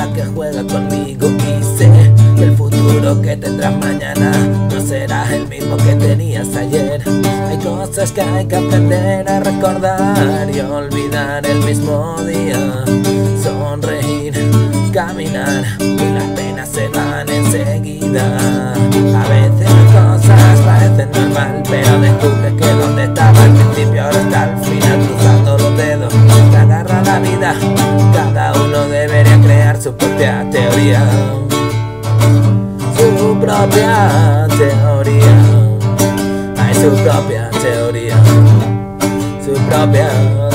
la que juega conmigo y sé que el futuro que tendrás mañana no será el mismo que tenías ayer. Hay cosas que hay que aprender a recordar y olvidar el mismo día. Sonreír, caminar y las penas se van enseguida. A veces las cosas parecen normal, pero descubres que donde estaba al principio ahora está al final, cruzando los dedos. Te agarra la vida, cada uno debería crear su propia teoría. Su propia teoría. Hay su propia teoría. Su propia